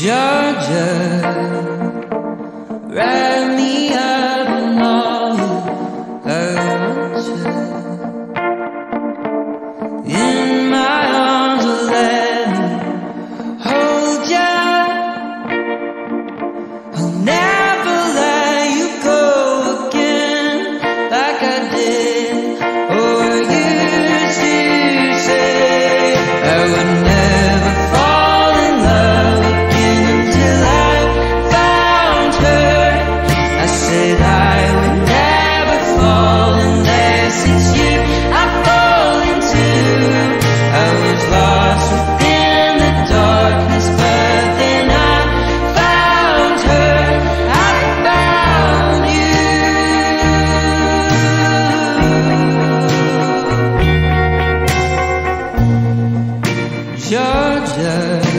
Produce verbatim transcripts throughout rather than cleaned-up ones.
Georgia, wrap me up in all you want to. In my arms, will let me hold ya. I'll never let you go again like I did or used to say. I would never fall in love again until I found her. I said I would never fall unless it's you I fall into. I was lost within the darkness, but then I found her. I found you. Georgia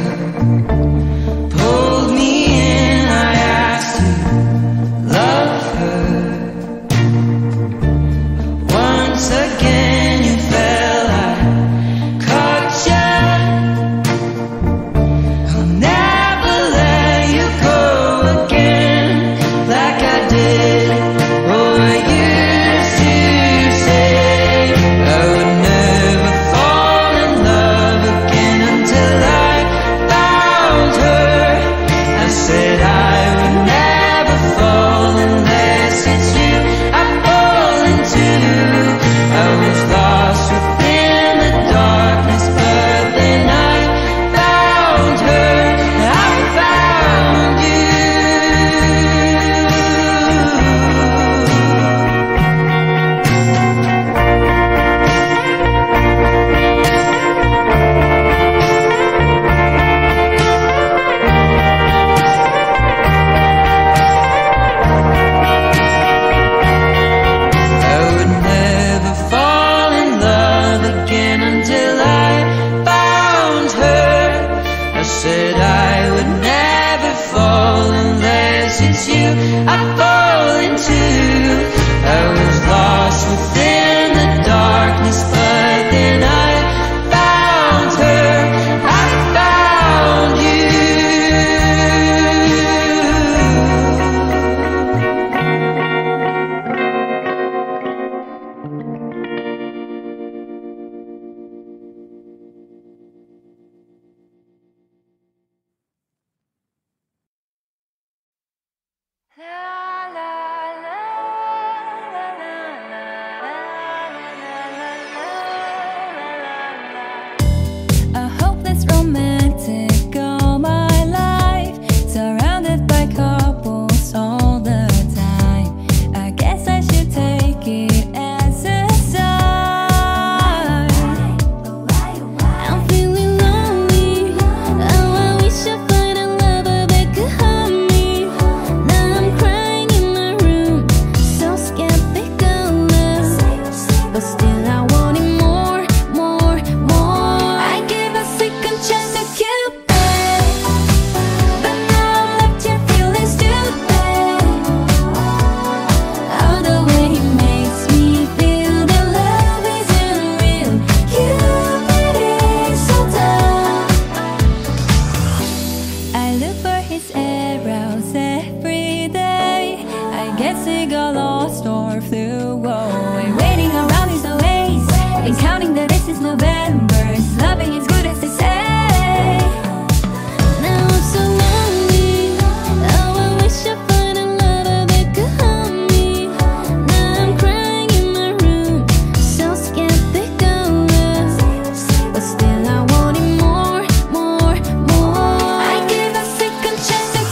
pulled me in, I asked to love her. Once again you fell, I caught ya. I'll never let you go again like I did or used to say. I would never fall in love again until I found her. I said I would never fall unless it's you I fall into. I was lost within the darkness, but then I found her. I found you. I would never fall in love again until I found her. I said I would never fall unless it's you I fall into. I was lost within the darkness, but then I found her. I found you. A hopeless romantic all my life, surrounded by couples all the time. I guess I should take it as a sign. I'm feeling lonely. Oh, I wish I find a lover that could hug me. Now I'm crying in my room, so skeptical of, but still I want it more, more, more. I give a second chance to Cupid, but now I'm left here feeling stupid. Oh, the way he makes me feel that love isn't real. Cupid is so dumb. I look for his arrows every day. I guess he got lost or flew away. Waiting around is always, and counting the days since November. His loving is good as they say. Now I'm so lonely. Oh, I wish I find a lover that could hug me. Now I'm crying in my room, so skeptical of, but still I want it more, more, more. I give a second chance to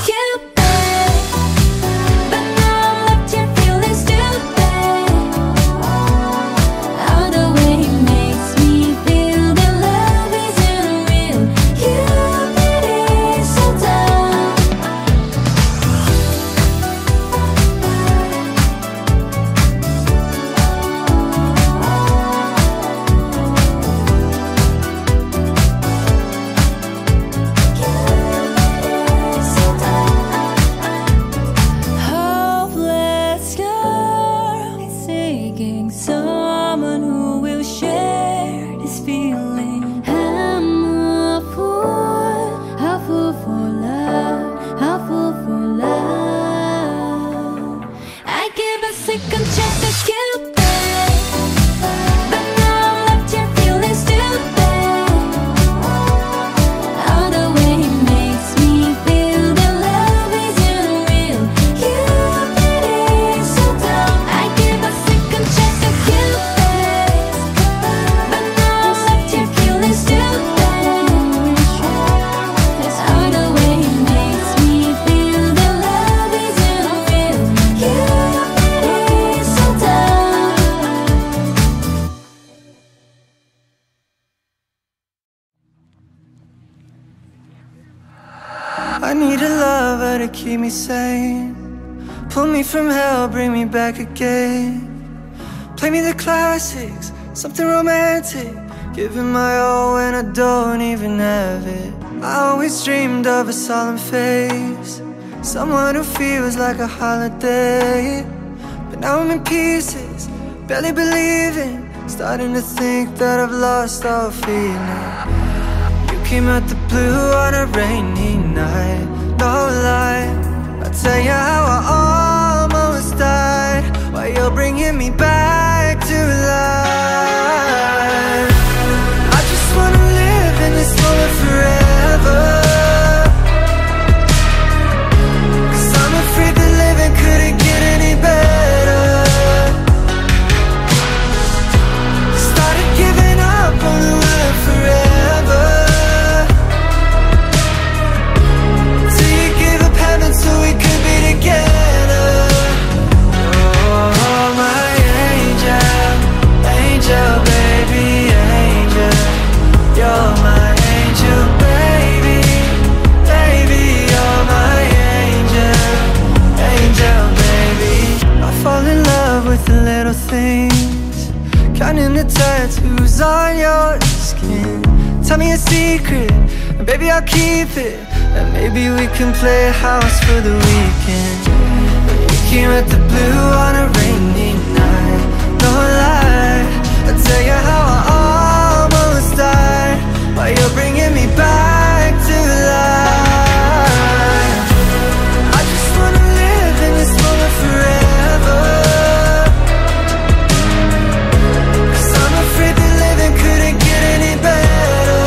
Cupid, but now I'm left here feeling stupid. second chance to Cupid, but now I'm left here feeling stupid. All the way he makes me feel that love isn't real. Cupid is so dumb. I give a second chance to Cupid, but now I'm left here feeling stupid. All the way he makes me feel that love isn't real. Cupid is so dumb. I need a lover to keep me sane. Pull me from hell, bring me back again. Play me the classics, something romantic. Giving my all when I don't even have it. I always dreamed of a solemn face, someone who feels like a holiday. But now I'm in pieces, barely believing, starting to think that I've lost all feeling. You came out the blue on a rainy night, no lie. I'll tell you how I almost died, while you're bringing me back to life. I just wanna live in this moment forever, 'cause I'm afraid that living couldn't get any better. Started giving up on the world forever, till you gave up heaven so we could be together. Oh, my angel, angel, baby, angel. You're my angel, baby, baby. You're my angel, angel, baby. I fall in love with the little things, counting the tattoos on your skin. Tell me a secret, and baby I'll keep it. And maybe we can play house for the weekend. You came at the blue on a rainy night, no lie. I'll tell you how I almost died, while you're bringing me back to life. I just wanna live in this moment forever, 'cause I'm afraid that living couldn't get any better.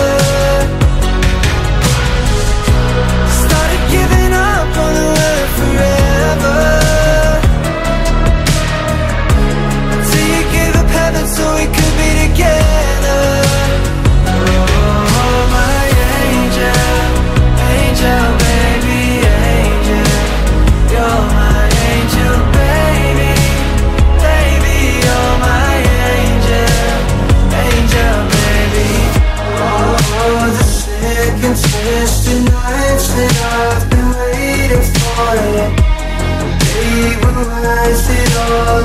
Started giving up on the world forever, till you gave up heaven so we could be together. Oh, my angel, angel, baby, angel. You're my angel, baby, baby. You're my angel, angel, baby. Oh, the second twisted nights that I've been waiting for you. They were worth it all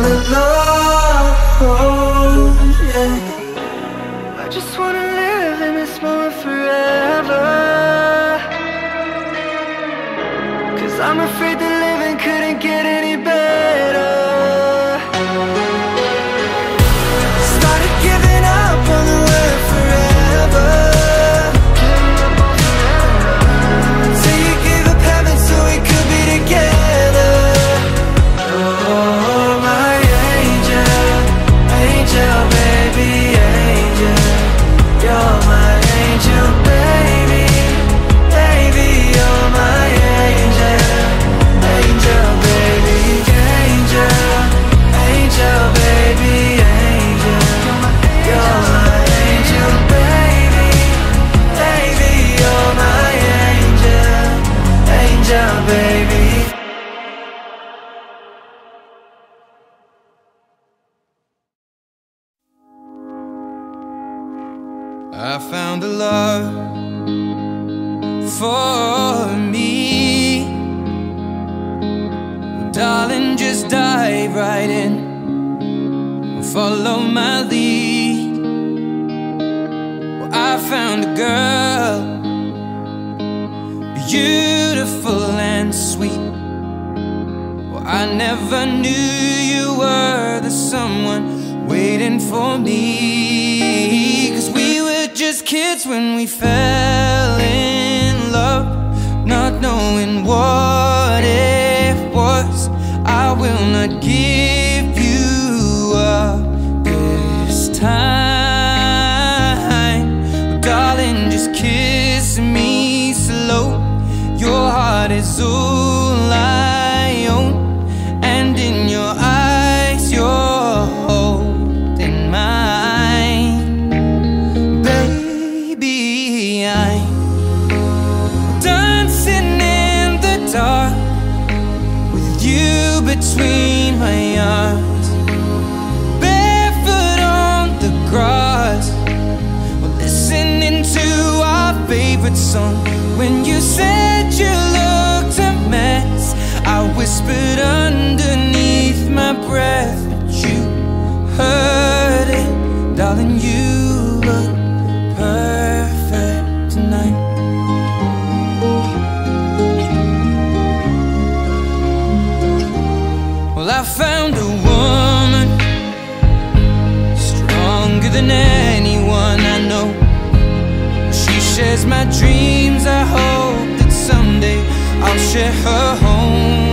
alone, yeah. I just wanna live in this moment forever, 'cause I'm afraid that living couldn't get any better. Started giving up on the world forever, till you gave up heaven so we could be together. Oh, my angel, angel, baby, angel. You're my angel, baby, baby. You're my angel, angel, baby, angel, angel, baby, angel. You're my angel, baby, baby. You're my angel, angel, baby. I found a love for me. Darling, just dive right in, follow my lead. Well, I found a girl, beautiful and sweet. Well, I never knew you were the someone waiting for me. 'Cause we were just kids when we fell in love, not knowing what it was. I I will not give you up this time. Oh, darling, just kiss me slow. Your heart is all I own, and in your eyes you're holding mine. Baby, I'm dancing in the dark with you between my arms, barefoot on the grass. We're listening to our favorite song. When you said you looked a mess, I whispered underneath my breath, but you heard it. Darling, you look perfect tonight. Well, I found a woman stronger than anyone I know. She shares my dreams. I hope that someday I'll share her home.